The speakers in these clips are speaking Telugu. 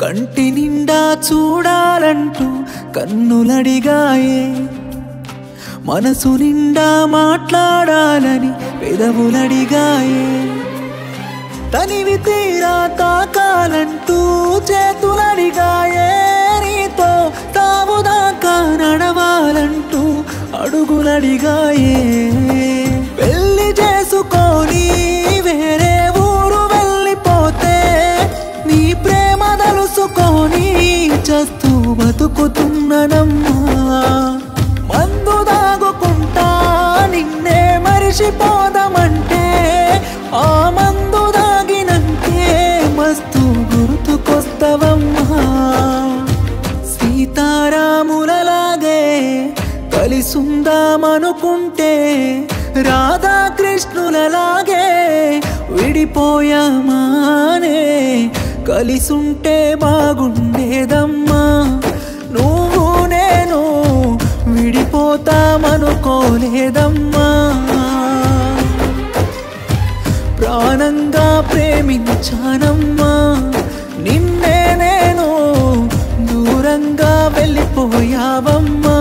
కంటి నిండా చూడాలంటూ కన్నులడిగాయే, మనసు నిండా మాట్లాడాలని పెదవులడిగాయే, తనివి తీరా తాకాలంటూ చేతులడిగాయే, నీతో తావుదాకా నడవాలంటూ అడుగులడిగాయే. పెళ్లి చేసుకొని వేరే ఊరు వెళ్ళిపోతే నీ ప్రేమ తలుసుకొని చస్తూ బతుకుతున్ననమ్మా. మందు దాగుకుంటా నిన్నే మరిచిపోదామంటే ఆ మందు దాగినంటే మస్తు గుర్తుకొస్తవమ్మా. సీతారాములలాగే కలిసుందామనుకుంటే రాధాకృష్ణులలాగే విడిపోయామానే. కలిసుంటే బాగుండేదమ్మా, నువ్వు నేను విడిపోతామనుకోలేదమ్మా. ప్రాణంగా ప్రేమించానమ్మా, నిన్నే నేను దూరంగా వెళ్ళిపోయావమ్మా.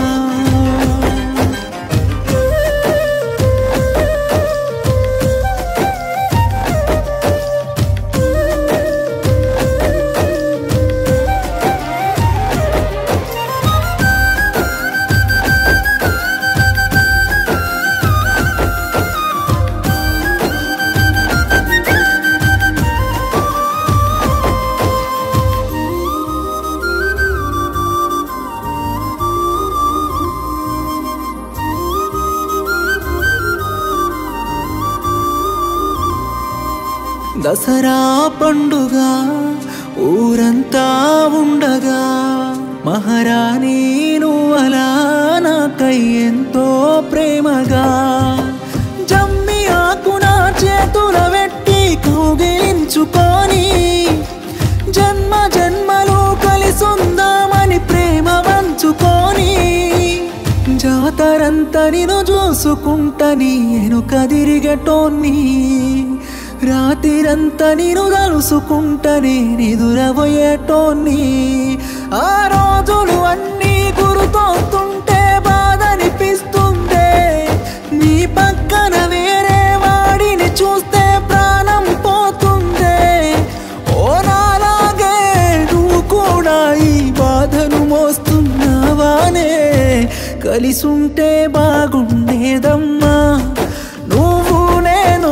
దసరా పండుగ ఊరంతా ఉండగా మహారాణి నువ్వలా నాకై ఎంతో ప్రేమగా జమ్మి ఆకున చేతుల పెట్టి కౌగిలించుకొని జన్మ జన్మలు కలిసుందామని ప్రేమ వంచుకొని జాతరంతా నిన్ను చూసుకుంటని ఎనుక తిరిగటోన్ని రాత్రిరంతా నేను తలుసుకుంటనే నిదురబోయేటోన్ని. ఆ రోజులు అన్నీ గుర్తొస్తుంటే బాధనిపిస్తుందే, నీ పక్కన వేరే వాడిని చూస్తే ప్రాణం పోతుందే. ఓ నాలాగే నువ్వు కూడా ఈ బాధను మోస్తున్నావానే. కలిసుంటే బాగుండేదమ్మా, నువ్వు నేను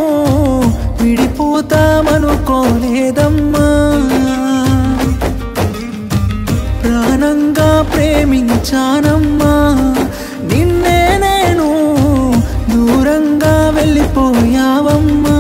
విడిపోతామనుకోలేదమ్మా. ప్రాణంగా ప్రేమించానమ్మా, నిన్నే నేను దూరంగా వెళ్ళిపోయావమ్మా.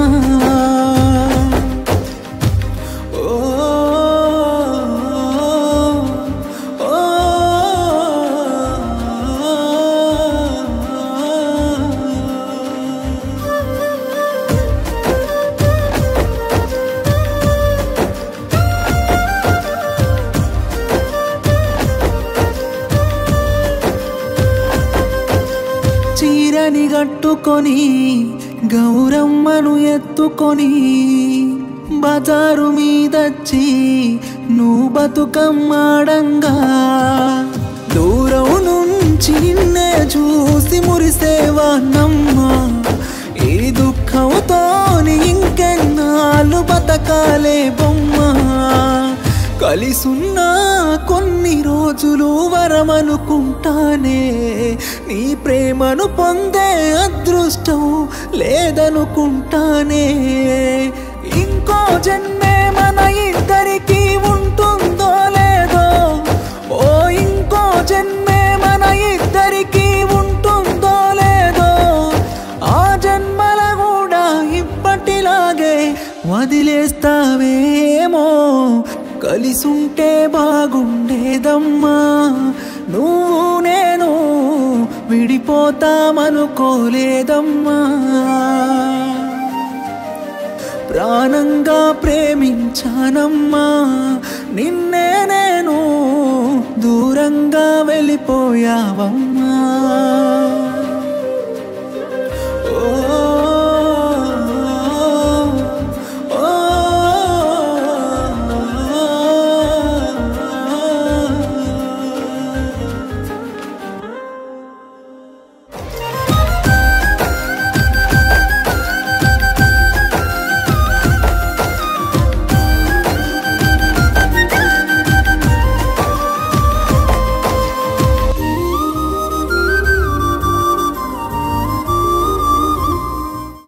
చీరని గట్టుకొని గౌరమ్మను ఎత్తుకొని బజారు మీదచ్చి నువ్వు బతుకమ్మాడంగా దూరం నుంచి నిన్నే చూసి మురిసేవానమ్మా. ఈ దుఃఖంతోని ఇంకెన్నాళ్ళు బతకాలే బొమ్మా. కలిసున్నా కొన్ని రోజులు వరమనుకుంటానే, నీ ప్రేమను పొందే అదృష్టం లేదనుకుంటానే. ఇంకో జన్మే మన ఇద్దరికి ఉంటుందో లేదో, ఓ ఇంకో జన్మే మన ఇద్దరికి ఉంటుందో లేదో. ఆ జన్మల కూడా ఇప్పటిలాగే వదిలేస్తావేమో. కలిసుంటే బాగుండేదమ్మా, నువ్వు నేను విడిపోతామనుకోలేదమ్మా. ప్రాణంగా ప్రేమించానమ్మా, నిన్నే నేను దూరంగా వెళ్ళిపోయావమ్మా. ఓ